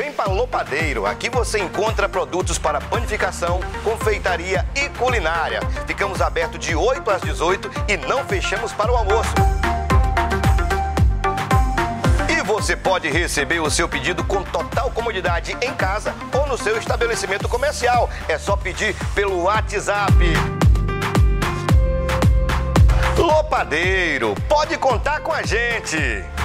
Vem para Lopadeiro, aqui você encontra produtos para panificação, confeitaria e culinária. Ficamos abertos de 8 às 18 e não fechamos para o almoço. E você pode receber o seu pedido com total comodidade em casa ou no seu estabelecimento comercial. É só pedir pelo WhatsApp. Lopadeiro, pode contar com a gente!